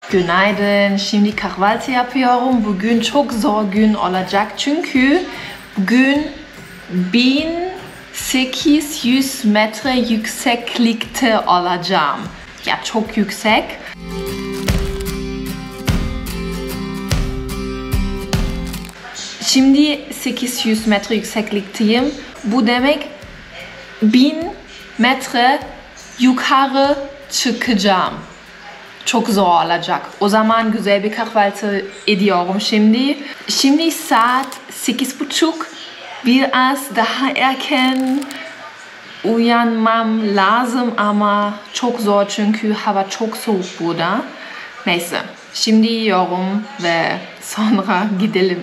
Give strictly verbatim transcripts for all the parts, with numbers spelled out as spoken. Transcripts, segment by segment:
Günaydın. Şimdi kahvaltı yapıyorum. Bugün çok zor gün olacak çünkü bugün bin sekiz yüz metre yükseklikte olacağım. Ya çok yüksek. Şimdi sekiz yüz metre yükseklikteyim. Bu demek bin metre yukarı çıkacağım. Çok zor olacak. O zaman güzel bir kahvaltı ediyorum şimdi. Şimdi saat sekiz buçuk. Biraz daha erken uyanmam lazım ama çok zor çünkü hava çok soğuk burada. Neyse. Şimdi yiyorum ve sonra gidelim.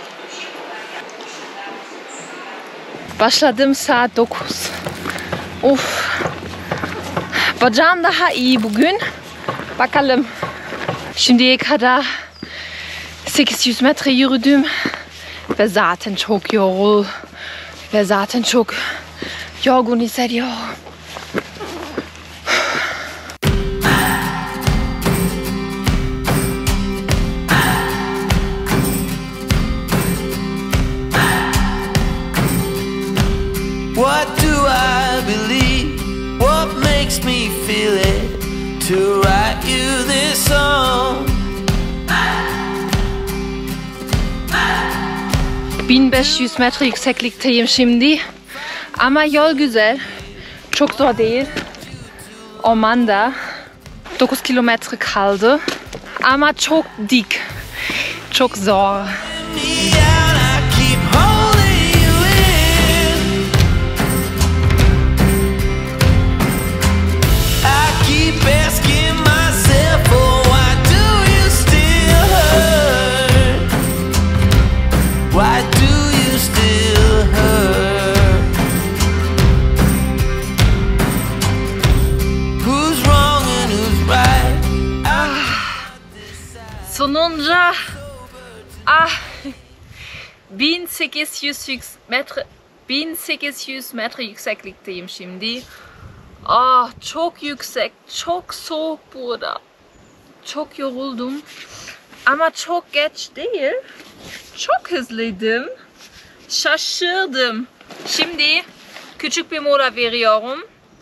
Başladım saat dokuz. Of. Bacağım daha iyi bugün. Bakalım. Şimdiye kadar sekiz yüz metre yürüdüm ve zaten çok yorul ve zaten çok yorgun hissediyorum. What do I believe? What makes me feel it? To write you this song. bin beş yüz metre yükseklikteyim şimdi. Ama yol güzel. Çok zor değil. Ormanda. dokuz kilometre kaldı. Ama çok dik. Çok zor. Sonunda ah, bin sekiz yüz metre bin sekiz yüz metre yükseklikteyim şimdi. Ah, çok yüksek, çok soğuk burada. Çok yoruldum. Ama çok geç değil. Çok hızlıydım. Şaşırdım. Şimdi küçük bir mola veriyorum.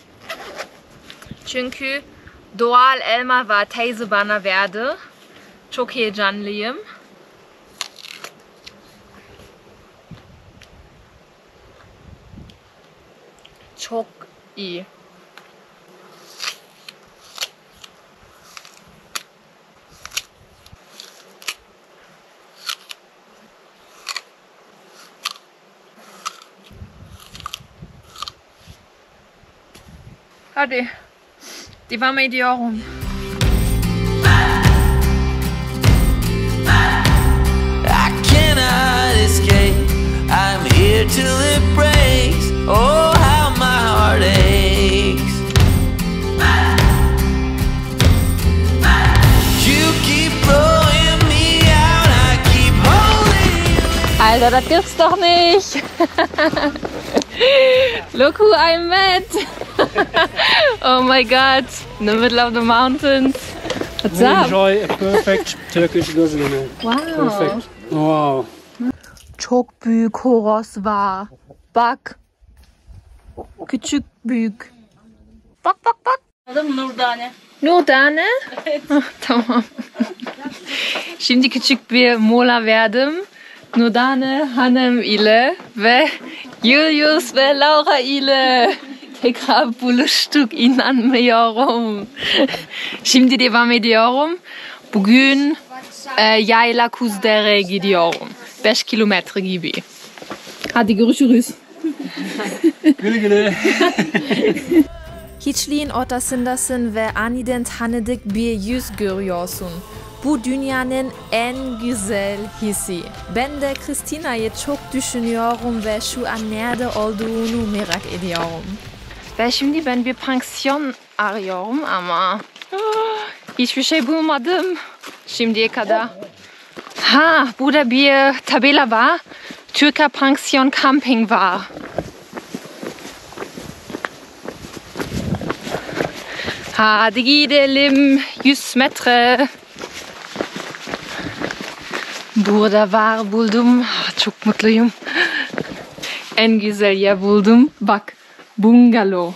Çünkü doğal elma ve teyze bana verdi. Çok heyecanlıyım. Çok iyi. Hadi, devam ediyorum. I'm here till it breaks. Oh, how my heart aches. You keep blowing me out, I keep holding you. Alter, das gibt's doch nicht. Look who I met. Oh my God, in the middle of the mountains. What's we up? Enjoy a perfect Turkish Gözleme. Wow. Perfect. Wow. Çok büyük horoz var. Bak. Küçük büyük. Bak bak bak. Adım Nurdane. Nurdane? Evet. Tamam. Şimdi küçük bir mola verdim. Nurdane Hanım ile ve Julius ve Laura ile tekrar buluştuk, inanmıyorum. Şimdi devam ediyorum. Bugün e, Yayla Kuzdere gidiyorum. beş kilometre gibi. Hadi görüşürüz. Güle güle. Hiçliğin ortasındasın ve aniden tanıdık bir yüz görüyorsun. Bu dünyanın en güzel hissi. Ben de Christina'yı çok düşünüyorum ve şu an nerede olduğunu merak ediyorum. Ve şimdi ben bir pansiyon arıyorum ama hiçbir şey bulmadım şimdiye kadar. Ha, burada bir tabela var. Türker Pansiyon Camping var. Hadi gidelim yüz metre. Burada var buldum. Ah, çok mutluyum. En güzel yer buldum. Bak, bungalow.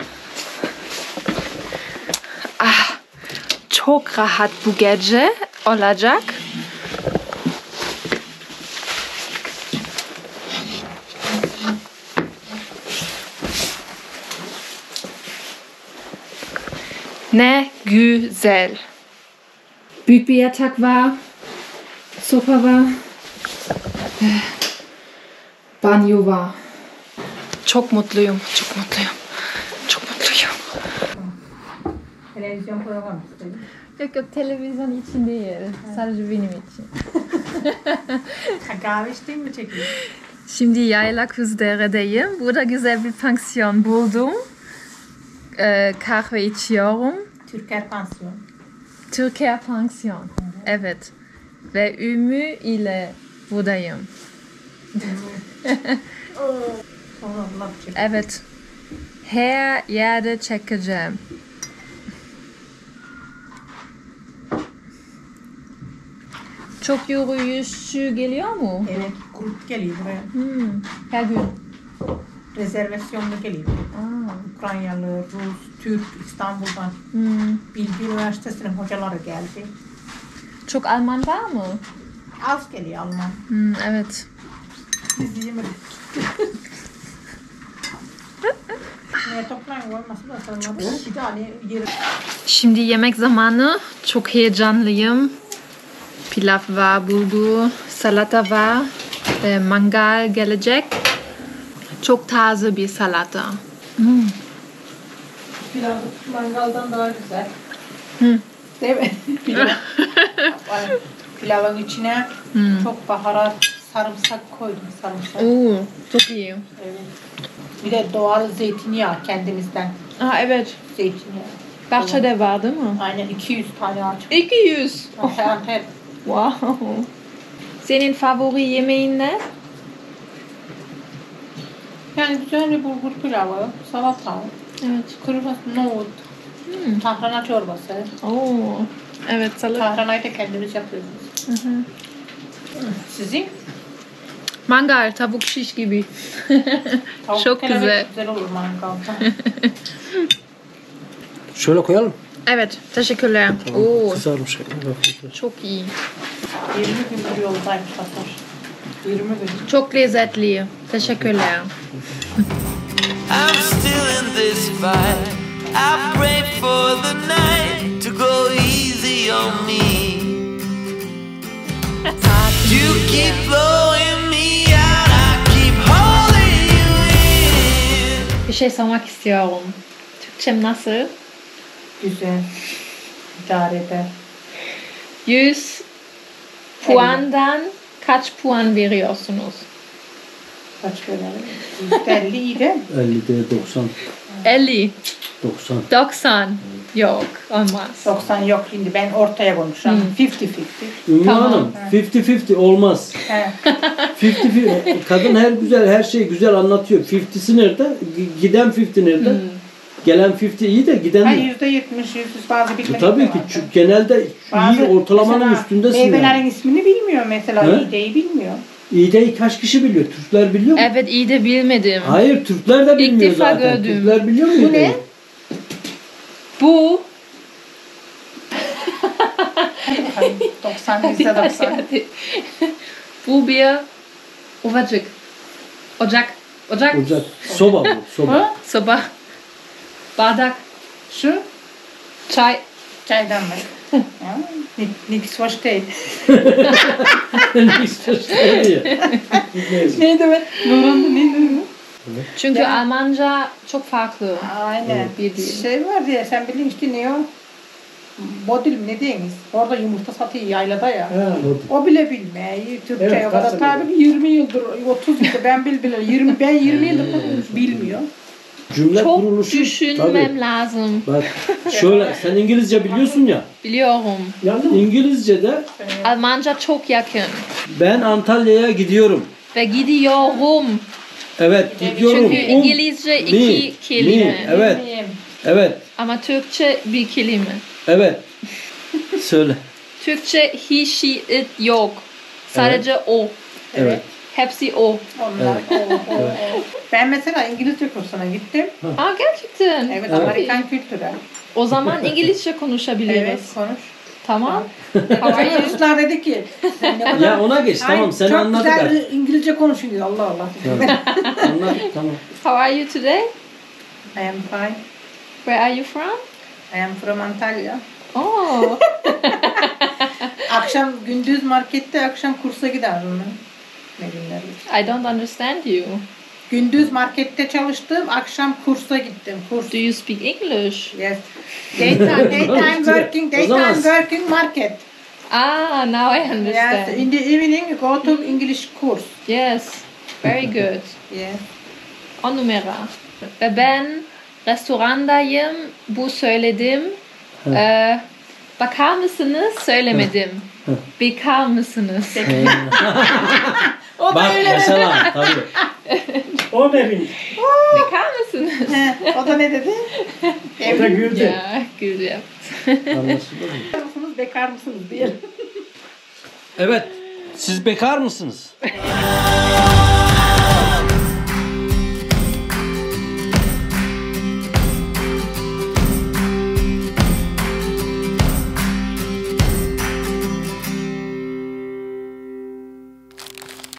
Ah, çok rahat bu gece olacak. Ne güzel. Büyük bir yatak var. Sofa var. Banyo var. Çok mutluyum. Çok mutluyum. Çok mutluyum. Televizyon programı istedim. Yok yok televizyon için değil. Sadece benim için. Ha, kahve içtiğin mi çekiyor? Şimdi Yaylaküzdere'deyim. Burada güzel bir pansiyon buldum. Ee, kahve içiyorum. Türker Pansiyon. Türkiye pansiyon. Evet. Ve Ümmü ile buradayım. Sonra Allah çekiyor. Evet. Her yerde çekeceğim. Çok yürüyüşçü geliyor mu? Evet, grup geliyor buraya. Hmm. Her gün. Rezervasyonla geliyor. Aa. Ukraynalı, Rus, Türk, İstanbul'dan. Hmm. Bilgi Üniversitesi'nin hocaları geldi. Çok Alman var mı? Az geliyor Alman. Hmm, evet. Biz yemedik. Ne toplayın olması da sanırım. Bir tane yeri. Şimdi yemek zamanı. Çok heyecanlıyım. Pilav var, bulgur, salata var. Ve mangal gelecek. Çok taze bir salata. Hmm. Pilav mangaldan daha güzel. Hı. Değil mi? Pilav. Pilavın içine Hmm. çok baharat, sarımsak koydum. Sarımsak. Oo, çok iyi. Evet. Bir de doğal zeytinyağı kendimizden. Aa, evet. Zeytinyağı. Bahçede var değil mi? Aynen iki yüz tane ağaç. iki yüz. Her Wow. Senin favori yemeğin ne? Yani güzel bir bulgur pilavı, salata, Evet. kuru fasulye, nohut, Hmm. tahrana çorbası. Oo. Evet, salata. Tahranayı da kendimiz yapıyoruz. Hı hı. Sizin? Mangal, tavuk şiş gibi. Tavuk Çok kelebek güzel. güzel olur mangalda. Şöyle koyalım. Evet, teşekkürler. Oo, Kızarmış. çok iyi. yirmi gündür yoldaymış hatta. yirmi gün. Çok lezzetli. Teşekkürler. I'm still in this fight. I pray for the night to go easy on me. You keep blowing me out, I keep holding you in. Bir şey sormak istiyorum. Türkçem nasıl? Güzel. İdare eder. yüz puandan kaç puan veriyorsunuz? Kaç verelim? elli iyi değil mi? ellide doksan. elli, doksan. doksan. Yok, olmaz. doksan yok şimdi ben ortaya konuşacağım. elli elli. Ümmü Tamam. Hanım, elli elli olmaz. He. elli elli. Kadın her güzel, her şeyi güzel anlatıyor. elli'si nerede? G- Giden elli nerede? Hmm. Gelen elli iyi de giden Ha, de. yüzde yetmiş, yüzde bazı bilmedikleri Tabii ki vardı. çünkü genelde Bazı- iyi ortalamanın mesela üstündesin yani. Meyvelerin ismini bilmiyor mesela. He? İğdeyi bilmiyor. İğdeyi kaç kişi biliyor? Türkler biliyor mu? Evet, iyi de bilmedim. Hayır, Türkler de bilmiyor defa zaten. gördüm. Türkler biliyor mu? Bu İğdeyi? ne? Bu doksan, yüzde doksan. Hadi. Bu bir ovacık. Ocak. Ocak. Ocak. Soba bu, soba. Ha? Soba. Bardak. Şu Çay. çaydan ver. Ha, ni- Nix hoş değil. Neyse. Neydi be? Nurhan neydi? Çünkü Ya. Almanca çok farklı. Aynen. Bir değil. Şey var diye sen bilin işte ne o? Bodil mi ne diyiniz? Orada yumurta satıyor yaylada ya. O bile bilmiyor. Türkçe Evet, o kadar. kaç Tabii yirmi yıldır, otuz yıldır ben bil bile yirmi ben yirmi yıldır bilmiyor. Cümle Çok kuruluşu. düşünmem Tabii. lazım. Bak şöyle sen İngilizce biliyorsun ya. Biliyorum. İngilizce'de Almanca çok yakın. ben Antalya'ya gidiyorum. Ve gidiyorum. Evet gidiyorum. Çünkü Um, İngilizce iki mi, kelime. mi, Evet. Evet. Ama Türkçe bir kelime. Evet. Söyle. Türkçe he, she, it yok. Sadece o. Evet. Hepsi o. Onlar o, o, o. Ben mesela İngilizce kursuna gittim. Aa gerçekten. Evet, Evet. Amerikan kültürü. O zaman İngilizce konuşabiliriz. Evet, konuş. Tamam. Havai Ruslar dedi ki ne kadar- Ya ona geç, Ay, tamam, sen çok anladık güzel artık. İngilizce konuşuyor. Allah Allah. Anladık, tamam. How are you today? I am fine. Where are you from? I am from Antalya. Oh. Akşam gündüz markette, akşam kursa giderdim ben. Ne günler? I don't understand you. Gündüz markette çalıştım, akşam kursa gittim. Kurs. Do you speak English? Yes. Daytime, daytime working, O zaman- daytime working market. Ah, now I Yes. understand. In the evening, you go to English course. Yes. Very good. Yes. On numara. Ve ben restorandayım. Bu söyledim. Ee, bakar mısınız? Söylemedim. Bakar mısınız? O da Bak öyle. mesela tabii. O ne bileyim. Bakar mısınız? He, o da ne dedi? O da güldü. Ya, güzel. Anlaşıldı mı? Bekar mısınız, bekar mısınız diye. Evet. Siz bekar mısınız?